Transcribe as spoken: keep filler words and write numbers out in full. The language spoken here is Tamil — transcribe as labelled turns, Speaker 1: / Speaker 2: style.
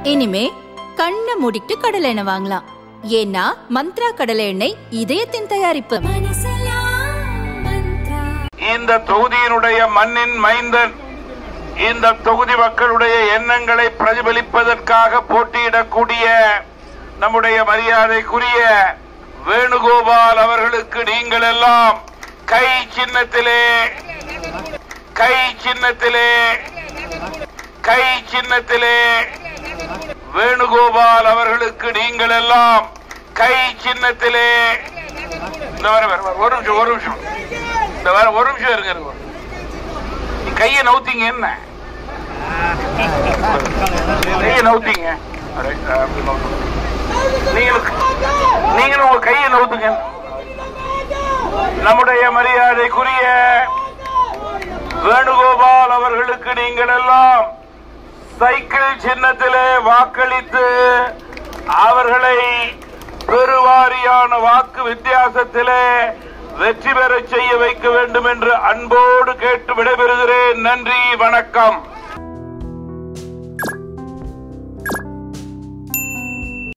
Speaker 1: இனிமே கண்ணை மூடிட்டு கடலை எண்ணெய் வாங்கலாம். ஏன்னா மந்த்ரா கடலை எண்ணெய் இதயத்தின் தயாரிப்பு.
Speaker 2: இந்த தொகுதியினுடைய மண்ணின் மைந்தன், இந்த தொகுதி மக்களுடைய எண்ணங்களை பிரதிபலிப்பதற்காக போட்டியிடக்கூடிய நம்முடைய மரியாதைக்குரிய வேணுகோபால் அவர்களுக்கு நீங்கள் எல்லாம் கை சின்னத்திலே கை சின்னத்திலே கை சின்னத்திலே வேணுகோபால் அவர்களுக்கு நீங்கள் எல்லாம் கை சின்னத்திலே இந்த வர வர ஒரு நிமிஷம் ஒரு நிமிஷம் இந்த வர ஒரு நிமிஷம் இருங்க. கையை நவுத்தீங்க, என்ன கையை நவுத்தீங்க, நீங்களும் உங்க கையை நவுத்துங்க. நம்முடைய மரியாதைக்குரிய வேணுகோபால் அவர்களுக்கு நீங்கள் எல்லாம் சைக்கிள் சின்னத்திலே வாக்களித்து அவர்களை பெருவாரியான வாக்கு வித்தியாசத்திலே வெற்றி பெற செய்ய வைக்க வேண்டும் என்று அன்போடு கேட்டு விடைபெறுகிறேன். நன்றி, வணக்கம்.